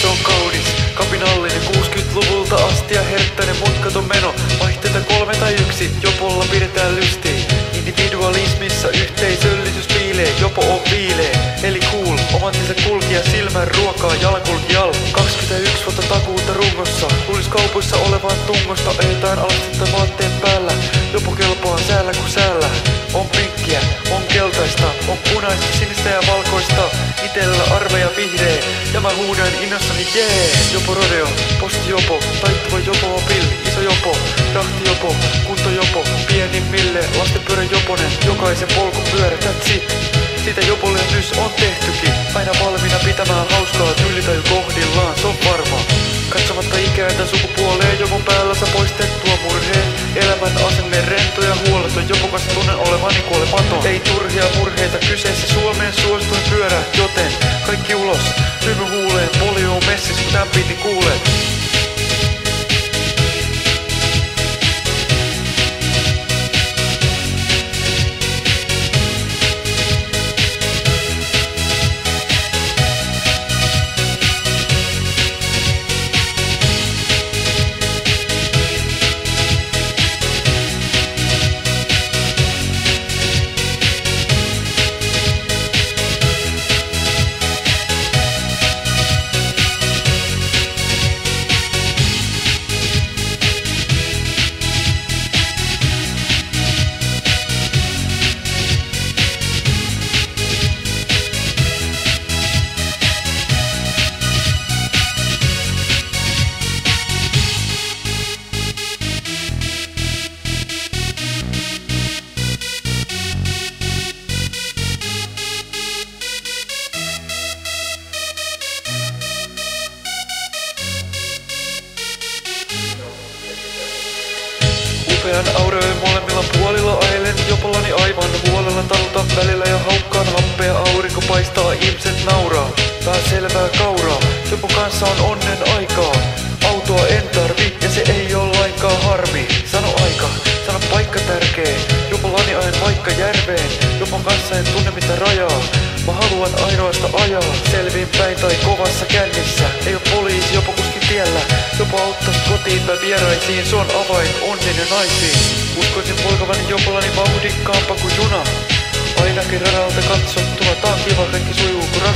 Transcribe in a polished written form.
on kaunis, kapinallinen 60-luvulta asti ja herttäinen mutkaton meno. Vaihteita 3 tai 1, jopolla pidetään lysti. Individualismissa yhteisöllisyys piilee, jopo on viilee. Eli cool, omantinsa kulkija silmän ruokaa, jalankulki al. 21 vuotta takuuta rungossa, luulis kaupoissa olevan tungosta. Ajetaan alastetta vaatteen päällä, jopo kelpaa säällä kuin säällä. On pinkkiä, on keltaista, on punaista, sinistä ja valkoista. Itellä armeija vihreä, ja mä huudan innossani jee. Jopo rodeo, posti jopo, taittuva jopo on pilli, iso jopo, rahti jopo, kunto jopo, pienimmille, lastenpyörä joponen, jokaisen polkupyörä, that's it. Sitä jopolle nys on tehtykin, aina valmiina pitämään hauskaa, tyllitaju kohdillaan, se on varma. Katsomatta ikään tai sukupuoleen, jopon päällä saa poistettua murheen. Elämän asenne rento ja huoleton, jopokas tunnen olevani kuolematon. Ei turhia murheita kyseessä, Suomeen suosituin pyörä, joten kaikki ulos, hymy huuleen, polio on messis, kun tän piti kuulee. Upean aureoin molemmilla puolilla ajelen jopollani aivan huolella talutan välillä ja haukkaan happea. Aurinko paistaa, ihmiset nauraa, pää selvää kauraa. Jopon kanssa on onnen aikaa, autoa en tarvi ja se ei oo lainkaan harmi. Sano aika, sano paikka tärkee, jopollani ajan vaikka järveen. Jopon kanssa en tunne mitä rajaa, mä haluan ainoasta ajaa. Selviin päin tai kovassa kännissä, ei oo poliisi jopo kuskin tiellä. Jopo auttais kotiin tai vieraisiin, se on avain onneen ja naisiin. Uskoisin poikavani jopollani vauhdikkaampaa kuin juna. Ainakin radalta katsottuna, tää on kiva, kaikki sujuu kun